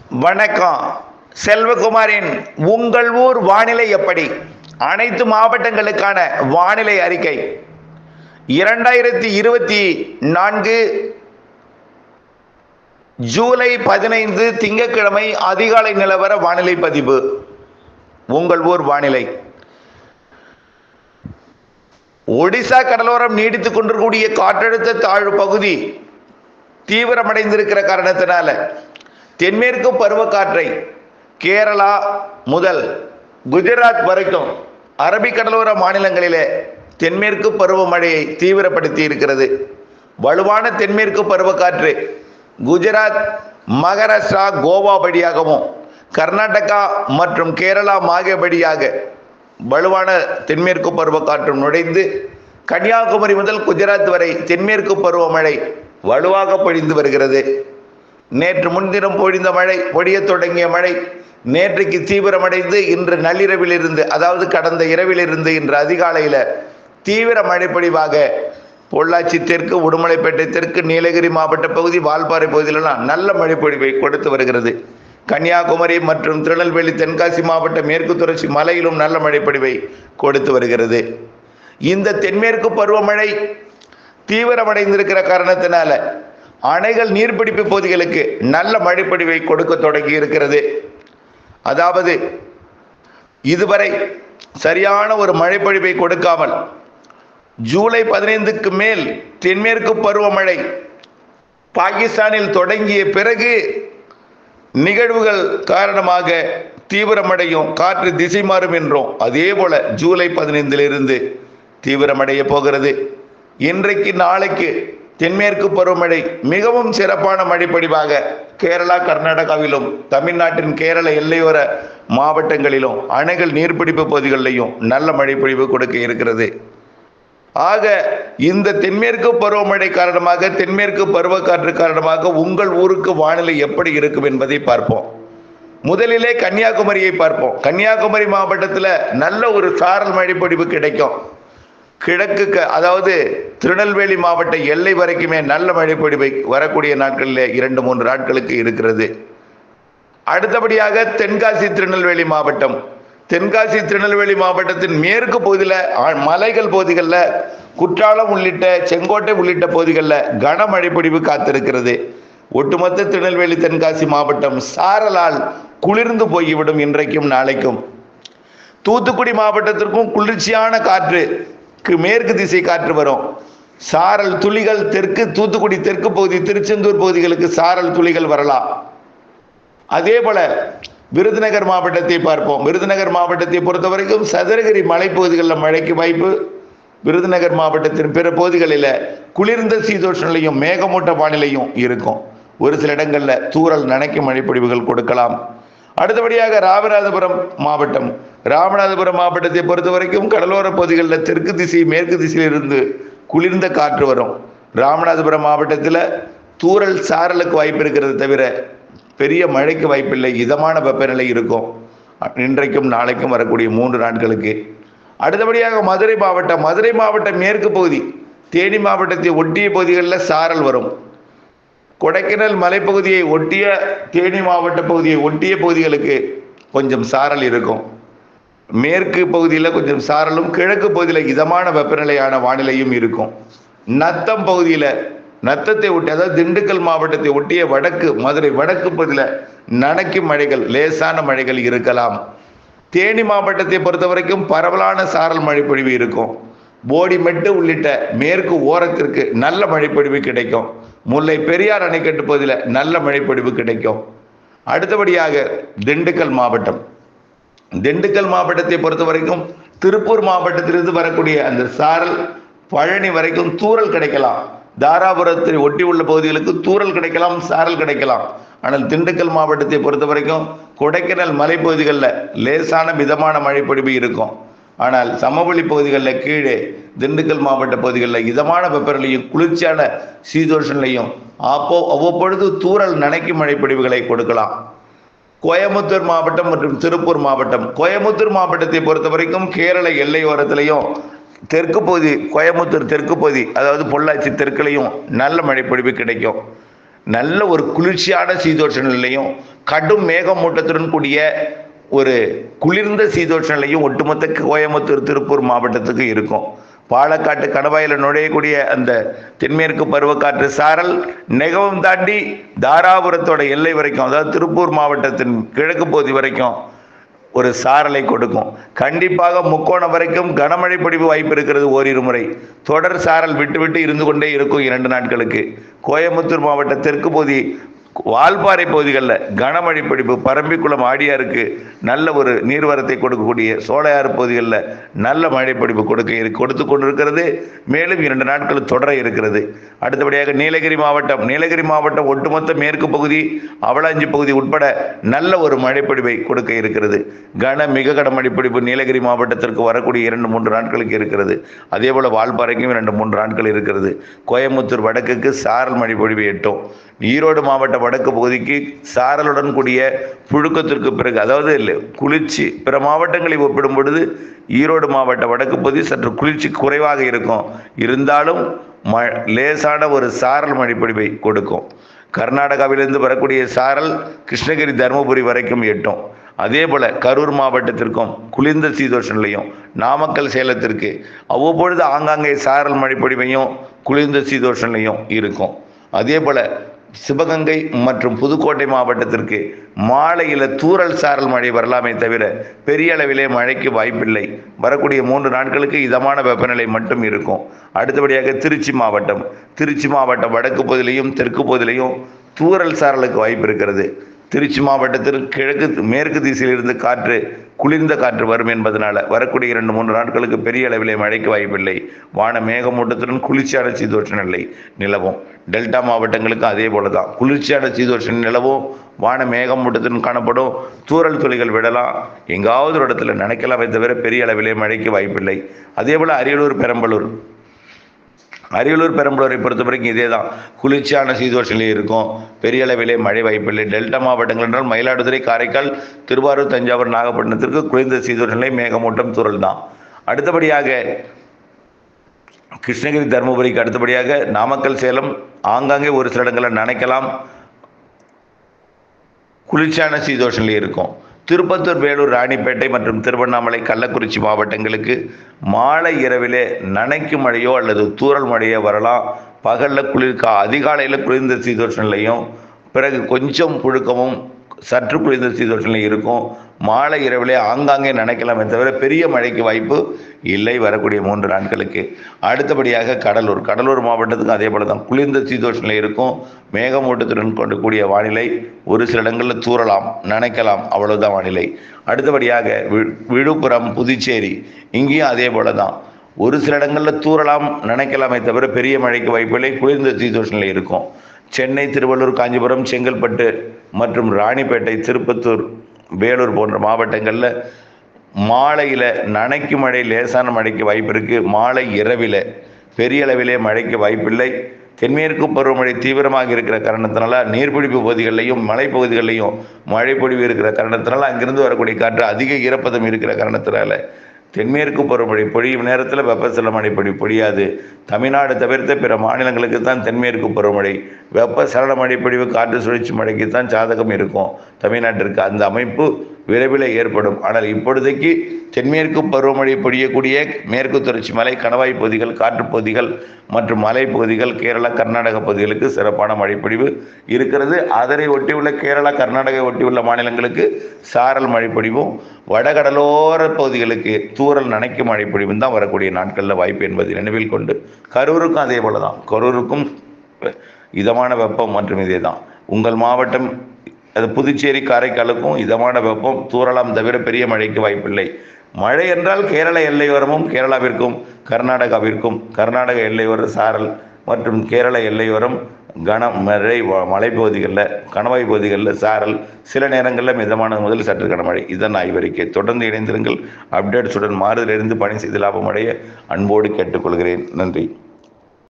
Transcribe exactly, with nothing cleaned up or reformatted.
வணக்கம். செல்வகுமாரின் உங்கள் ஊர் வானிலை எப்படி? அனைத்து மாவட்டங்களுக்கான வானிலை அறிக்கை இரண்டாயிரத்தி இருபத்தி நான்கு ஜூலை பதினைந்து திங்கட்கிழமை அதிகாலை நிலவர வானிலை பதிவு. உங்கள் ஊர் வானிலை. ஒடிசா கடலோரம் நீடித்துக் கொண்டிருக்கூடிய காற்றழுத்த தாழ்வு பகுதி தீவிரமடைந்திருக்கிற காரணத்தினால தென்மேற்கு பருவக்காற்றை கேரளா முதல் குஜராத் வரைக்கும் அரபிக்கடலோர மாநிலங்களிலே தென்மேற்கு பருவமழையை தீவிரப்படுத்தி இருக்கிறது. வலுவான தென்மேற்கு பருவக்காற்று குஜராத், மகாராஷ்டிரா, கோவா வழியாகவும் கர்நாடகா மற்றும் கேரளா மாகே வழியாக வலுவான தென்மேற்கு பருவக்காற்று நுழைந்து கன்னியாகுமரி முதல் குஜராத் வரை தென்மேற்கு பருவமழை வலுவாக பொழிந்து வருகிறது. நேற்று முன்தினம் பொழிந்த மழை, பொழிய தொடங்கிய மழை நேற்றைக்கு தீவிரமடைந்து இன்று நள்ளிரவிலிருந்து, அதாவது கடந்த இரவிலிருந்து இன்று அதிகாலையில் தீவிர மழைப்பொழிவாக பொள்ளாச்சி தெற்கு, உடுமலைப்பேட்டை தெற்கு, நீலகிரி மாவட்ட பகுதி, வால்பாறை பகுதியிலெல்லாம் நல்ல மழைப்பொழிவை கொடுத்து வருகிறது. கன்னியாகுமரி மற்றும் திருநெல்வேலி, தென்காசி மாவட்ட மேற்கு தொடர்ச்சி மலையிலும் நல்ல மழைப்பொழிவை கொடுத்து வருகிறது. இந்த தென்மேற்கு பருவமழை தீவிரமடைந்திருக்கிற காரணத்தினால அணைகள் நீர்பிடிப்பு பகுதிகளுக்கு நல்ல மழைப்பொழிவை கொடுக்க தொடங்கி இருக்கிறது. அதாவது இதுவரை சரியான ஒரு மழைப்பொழிவை கொடுக்காமல் ஜூலை பதினைந்துக்கு மேல் தென்மேற்கு பருவமழை பாகிஸ்தானில் தொடங்கிய பிறகு நிகழ்வுகள் காரணமாக தீவிரமடையும், காற்று திசை மாறும் என்றோம். அதே போல ஜூலை பதினைந்திலிருந்து தீவிரமடைய போகிறது. இன்றைக்கு நாளைக்கு தென்மேற்கு பருவமழை மிகவும் சிறப்பான மழைப்பொழிவாக கேரளா, கர்நாடகாவிலும் தமிழ்நாட்டின் கேரள எல்லையோர மாவட்டங்களிலும் அணைகள் நீர்பிடிப்பு பகுதிகளிலையும் நல்ல மழைப்பொழிவு கொடுக்க இருக்கிறது. ஆக இந்த தென்மேற்கு பருவமழை காரணமாக, தென்மேற்கு பருவக்காற்று காரணமாக உங்கள் ஊருக்கு வானிலை எப்படி இருக்கும் என்பதை பார்ப்போம். முதலிலே கன்னியாகுமரியை பார்ப்போம். கன்னியாகுமரி மாவட்டத்தில் நல்ல ஒரு சாரல் மழைப்பொழிவு கிடைக்கும். கிழக்கு, அதாவது திருநெல்வேலி மாவட்ட எல்லை வரைக்குமே நல்ல மழைப்பொழிவை வரக்கூடிய நாட்களில் இரண்டு மூன்று நாட்களுக்கு இருக்கிறது. அடுத்தபடியாக தென்காசி, திருநெல்வேலி மாவட்டம். தென்காசி, திருநெல்வேலி மாவட்டத்தின் மேற்கு பகுதியில் மலைகள் பகுதிகளில் குற்றாலம் உள்ளிட்ட, செங்கோட்டை உள்ளிட்ட பகுதிகளில் கனமழைப்பொழிவு காத்திருக்கிறது. ஒட்டுமொத்த திருநெல்வேலி, தென்காசி மாவட்டம் சாரலால் குளிர்ந்து போய்விடும் இன்றைக்கும் நாளைக்கும். தூத்துக்குடி மாவட்டத்திற்கும் குளிர்ச்சியான காற்று, மேற்கு திசை காற்று வரும். சாரல் துளிகள் தெற்கு, தூத்துக்குடி தெற்கு பகுதி, திருச்செந்தூர் பகுதிகளுக்கு சாரல் துளிகள் வரலாம். அதே போல விருதுநகர் மாவட்டத்தை பார்ப்போம். விருதுநகர் மாவட்டத்தை பொறுத்த வரைக்கும் சதுரகிரி மலைப்பகுதிகளில் மழைக்கு வாய்ப்பு. விருதுநகர் மாவட்டத்தின் பிற பகுதிகளில் குளிர்ந்த சீதோஷ நிலையும் மேகமூட்ட வானிலையும் இருக்கும். ஒரு சில இடங்களில் தூறல் நனைக்கும் மழைப்பொழிவுகள் கொடுக்கலாம். அடுத்தபடியாக ராமநாதபுரம் மாவட்டம். ராமநாதபுரம் மாவட்டத்தை பொறுத்த வரைக்கும் கடலோர பகுதிகளில் தெற்கு திசை, மேற்கு திசையிலிருந்து குளிர்ந்த காற்று வரும். ராமநாதபுரம் மாவட்டத்தில் தூறல் சாரலுக்கு வாய்ப்பு இருக்கிறது தவிர பெரிய மழைக்கு வாய்ப்பில்லை. இதமான வெப்பநிலை இருக்கும் இன்றைக்கும் நாளைக்கும் வரக்கூடிய மூன்று நாட்களுக்கு. அடுத்தபடியாக மதுரை மாவட்டம். மதுரை மாவட்ட மேற்கு பகுதி, தேனி மாவட்டத்தை ஒட்டிய பகுதிகளில் சாரல் வரும். கொடைக்கானல் மலைப்பகுதியை ஒட்டிய, தேனி மாவட்ட பகுதியை ஒட்டிய பகுதிகளுக்கு கொஞ்சம் சாரல் இருக்கும். மேற்கு பகுதியில் கொஞ்சம் சாரலும், கிழக்கு பகுதியில் இதமான வெப்பநிலையான வானிலையும் இருக்கும். நத்தம் பகுதியில், நத்தத்தை ஒட்டி, அதாவது திண்டுக்கல் மாவட்டத்தை ஒட்டிய வடக்கு, மதுரை வடக்கு பகுதியில் நனைக்கும் மழைகள், லேசான மழைகள் இருக்கலாம். தேனி மாவட்டத்தை பொறுத்த வரைக்கும் பரவலான சாரல் மழைப்பொழிவு இருக்கும். போடிமெட்டு உள்ளிட்ட மேற்கு ஓரத்திற்கு நல்ல மழைப்பொழிவு கிடைக்கும். முல்லை பெரியார் அணைக்கட்டு பகுதியில் நல்ல மழைப்பொழிவு கிடைக்கும். அடுத்தபடியாக திண்டுக்கல் மாவட்டம். திண்டுக்கல் மாவட்டத்தை பொறுத்த வரைக்கும் திருப்பூர் மாவட்டத்திலிருந்து வரக்கூடிய அந்த சாரல் பழனி வரைக்கும் தூறல் கிடைக்கலாம். தாராபுரத்தை ஒட்டி உள்ள பகுதிகளுக்கு தூறல் கிடைக்கலாம், சாரல் கிடைக்கலாம். ஆனால் திண்டுக்கல் மாவட்டத்தை பொறுத்த வரைக்கும் கொடைக்கானல் மலைப்பகுதிகளில் லேசான மிதமான மழைப்பொழிவு இருக்கும். ஆனால் சமவெளி பகுதிகளில் கீழே திண்டுக்கல் மாவட்ட பகுதிகளில் இதமான வெப்பநிலையும் குளிர்ச்சியான சீதோஷ நிலையும் அப்போ அவ்வப்பொழுது தூறல் நனைக்கும் மழைப்பொழிவுகளை கொடுக்கலாம். கோயம்புத்தூர் மாவட்டம் மற்றும் திருப்பூர் மாவட்டம். கோயம்புத்தூர் மாவட்டத்தை பொறுத்த வரைக்கும் கேரள எல்லையோரத்திலையும் தெற்கு பகுதி, கோயம்புத்தூர் தெற்கு பகுதி, அதாவது பொள்ளாச்சி தெற்குலையும் நல்ல மழைப்பொழிவு கிடைக்கும். நல்ல ஒரு குளிர்ச்சியான சீதோஷ நிலையும் கடும் மேகமூட்டத்துடன் கூடிய ஒரு குளிர்ந்த சீதோஷ்ண நிலையும் ஒட்டுமொத்த கோயம்புத்தூர் திருப்பூர் மாவட்டத்துக்கு இருக்கும். பாலக்காட்டு கணவாயில் நுழையக்கூடிய அந்த தென்மேற்கு பருவக்காற்று சாரல் நெகவும் தாண்டி தாராபுரத்தோட எல்லை வரைக்கும், அதாவது திருப்பூர் மாவட்டத்தின் கிழக்கு பகுதி வரைக்கும் ஒரு சாரலை கொடுக்கும். கண்டிப்பாக முக்கோணம் வரைக்கும் கனமழை பொழிவு வாய்ப்பு இருக்கிறது. ஓரிரு முறை தொடர் சாரல் விட்டு விட்டு இருந்து கொண்டே இருக்கும் இரண்டு நாட்களுக்கு. கோயம்புத்தூர் மாவட்ட தெற்கு பகுதி வால்பாறை பகுதிகளில் கனமழை பொழிவு, பரம்பிக்குளம் ஆடியாருக்கு நல்ல ஒரு நீர்வரத்தை கொடுக்கக்கூடிய சோலையாறு பகுதிகளில் நல்ல மழை பொழிவு கொடுக்க கொடுத்து கொண்டிருக்கிறது. மேலும் இரண்டு நாட்கள் தொடர இருக்கிறது. அடுத்தபடியாக நீலகிரி மாவட்டம் நீலகிரி மாவட்டம் ஒட்டுமொத்த மேற்கு பகுதி, அவலாஞ்சி பகுதி உட்பட நல்ல ஒரு மழை பொழிவை கொடுக்க இருக்கிறது. கன மிக கன மழை பொழிவு நீலகிரி மாவட்டத்திற்கு வரக்கூடிய இரண்டு மூன்று நாட்களுக்கு இருக்கிறது. அதே போல வால்பாறைக்கும் இரண்டு மூன்று நாட்கள் இருக்கிறது. கோயம்புத்தூர் வடக்குக்கு சாரல் மழை பொழிவு எட்டும். ஈரோடு மாவட்ட வடக்கு பகுதிக்கு சாரலுடன் கூடிய புழுக்கத்திற்கு பிறகு, அதாவது இல்லை குளிர்ச்சி பிற மாவட்டங்களை ஒப்பிடும் பொழுது ஈரோடு மாவட்ட வடக்கு பகுதி சற்று குளிர்ச்சி குறைவாக இருக்கும். இருந்தாலும் ம லேசான ஒரு சாரல் மழைப்பொழிவை கொடுக்கும். கர்நாடகாவிலிருந்து வரக்கூடிய சாரல் கிருஷ்ணகிரி தருமபுரி வரைக்கும் எட்டும். அதே போல கரூர் மாவட்டத்திற்கும் குளிர்ந்த சீதோஷ்ண நிலையும், நாமக்கல் சேலத்திற்கு அவ்வப்பொழுது ஆங்காங்கே சாரல் மழைப்பொழிவையும் குளிர்ந்த சீதோஷ்ண நிலையும் இருக்கும். அதே போல சிவகங்கை மற்றும் புதுக்கோட்டை மாவட்டத்திற்கு மாலையில் தூறல் சாரல் மழை வரலாமே தவிர பெரிய அளவிலே மழைக்கு வாய்ப்பில்லை. வரக்கூடிய மூன்று நாட்களுக்கு இதமான வெப்பநிலை மட்டும் இருக்கும். அடுத்தபடியாக திருச்சி மாவட்டம் திருச்சி மாவட்டம் வடக்கு பகுதியிலையும் தெற்கு பகுதியிலையும் தூறல் சாரலுக்கு வாய்ப்பு இருக்கிறது. திருச்சி மாவட்டத்தில் கிழக்கு மேற்கு திசையிலிருந்து காற்று குளிர்ந்த காற்று வரும் என்பதனால வரக்கூடிய இரண்டு மூன்று நாட்களுக்கு பெரிய அளவிலே மழைக்கு வாய்ப்பில்லை. வான மேகமூட்டத்துடன் குளிர்ச்சியான சீதோஷ்ண நிலை நிலவும். டெல்டா மாவட்டங்களுக்கு அதே போல தான் குளிர்ச்சியான சீதோஷ்ண நிலவும், வான மேகமூட்டத்துடன் காணப்படும். தூறல் துளிகள் விடலாம், எங்காவது ஒரு இடத்துல நினைக்கலாமே தவிர பெரிய அளவிலே மழைக்கு வாய்ப்பில்லை. அதே போல அரியலூர் பெரம்பலூர் அரியலூர் பெரம்பலூரை பொறுத்த வரைக்கும் இதே தான், குளிர்ச்சியான சீதோஷ்ண நிலை இருக்கும். பெரிய அளவிலே மழை வாய்ப்பில்லை. டெல்டா மாவட்டங்கள் என்றால் மயிலாடுதுறை, காரைக்கால், திருவாரூர், தஞ்சாவூர், நாகப்பட்டினத்திற்கு குளிர்ந்த சீதோஷ்ண நிலை, மேகமூட்டம், தூறல் தான். அடுத்தபடியாக கிருஷ்ணகிரி தருமபுரிக்கு அடுத்தபடியாக நாமக்கல் சேலம் ஆங்காங்கே ஒரு சில இடங்களில் நனைக்கலாம், குளிர்ச்சியான சீதோஷ்ண நிலை இருக்கும். திருப்பத்தூர், வேலூர், ராணிப்பேட்டை மற்றும் திருவண்ணாமலை, கள்ளக்குறிச்சி மாவட்டங்களுக்கு மாலை இரவிலே நனைக்கும் மழையோ அல்லது தூறல் மழையோ வரலாம். பகலில் குளிர்கா அதிகாலையில் குளிர்ந்த சீதோஷ்ண நிலையும், பிறகு கொஞ்சம் புழுக்கமும் சற்று குளிர்ந்த சீதோஷ்ண நிலை இருக்கும். மாலை இரவிலே ஆங்காங்கே நனைக்கலாமே தவிர பெரிய மழைக்கு வாய்ப்பு இல்லை வரக்கூடிய மூன்று நாட்களுக்கு. அடுத்தபடியாக கடலூர் கடலூர் மாவட்டத்துக்கு அதே போல தான் குளிர்ந்த சீதோஷ்ண நிலை இருக்கும். மேகமூட்டத்துடன் கொண்டு கூடிய வானிலை, ஒரு சில இடங்களில் தூறலாம், நனைக்கலாம், அவ்வளவுதான் வானிலை. அடுத்தபடியாக விழுப்புரம், புதுச்சேரி இங்கேயும் அதே போல தான் ஒரு சில இடங்களில் தூறலாம், நினைக்கலாமே தவிர பெரிய மழைக்கு வாய்ப்பில்லை, குளிர்ந்த சீதோஷ்ண நிலை இருக்கும். சென்னை, திருவள்ளூர், காஞ்சிபுரம், செங்கல்பட்டு மற்றும் ராணிப்பேட்டை, திருப்பத்தூர், வேலூர் போன்ற மாவட்டங்களில் மாலையில் நனைக்கும் மழை, லேசான மழைக்கு வாய்ப்பு இருக்குது. மாலை இரவில் பெரிய அளவிலே மழைக்கு வாய்ப்பில்லை. தென்மேற்கு பருவமழை தீவிரமாக இருக்கிற காரணத்தினால நீர்பிடிப்பு பகுதிகளிலையும் மலைப்பகுதிகளிலையும் மழை பொழிவு இருக்கிற காரணத்தினால அங்கிருந்து வரக்கூடிய காற்று அதிக ஈரப்பதம் இருக்கிற காரணத்தினால தென்மேற்கு பருவமழை பொழியும் நேரத்தில் வெப்பசலன மழை பொழி பொழியாது. தமிழ்நாடு தவிர்த்த பிற மாநிலங்களுக்கு தான் தென்மேற்கு பருவமழை, வெப்பசலன மழை பொழிவு, காற்று சுழற்சி மழைக்கு தான் சாதகம் இருக்கும் தமிழ்நாட்டிற்கு. அந்த அமைப்பு விரைவில் ஏற்படும். ஆனால் இப்பொழுதைக்கு தென்மேற்கு பருவமழை பொழியக்கூடிய மேற்கு தொடர்ச்சி மலை, கணவாய் பகுதிகள், காற்றுப்பகுதிகள் மற்றும் மலைப்பகுதிகள், கேரளா, கர்நாடக பகுதிகளுக்கு சிறப்பான மழைப்பொழிவு இருக்கிறது. அதனை ஒட்டியுள்ள கேரளா, கர்நாடகை ஒட்டியுள்ள மாநிலங்களுக்கு சாரல் மழைப்பொழிவும், வடகடலோர பகுதிகளுக்கு தூறல் நனைக்கும் மழைப்பொழிவும் தான் வரக்கூடிய நாட்களில் வாய்ப்பு என்பதை நினைவில் கொண்டு, கரூருக்கும் அதே போல தான், கரூருக்கும் இதமான வெப்பம் மற்றும் இதே தான். உங்கள் மாவட்டம் அது புதுச்சேரி, காரைக்காலுக்கும் இதமான வெப்பம், தூறலாம் தவிர பெரிய மழைக்கு வாய்ப்பில்லை. மழை என்றால் கேரள எல்லையோரமும் கேரளாவிற்கும் கர்நாடகாவிற்கும், கர்நாடக எல்லையோர சாரல் மற்றும் கேரள எல்லையோரம் கனமழை, மலைப்பகுதிகளில் கணவாய் பகுதிகளில் சாரல், சில நேரங்களில் மிதமான முதல் சற்று கனமழை. இதன் ஆய்வறிக்கை. தொடர்ந்து இணைந்திருங்கள். அப்டேட்ஸுடன் மாறுதலிருந்து பணி செய்து லாபம் அடைய அன்போடு கேட்டுக்கொள்கிறேன். நன்றி.